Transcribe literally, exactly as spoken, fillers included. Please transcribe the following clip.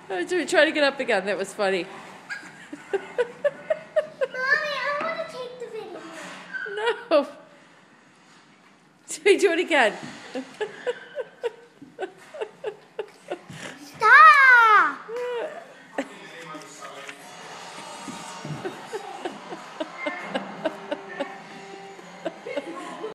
Oh, try to get up again. That was funny. Mommy, I want to take the video. No. Do it again.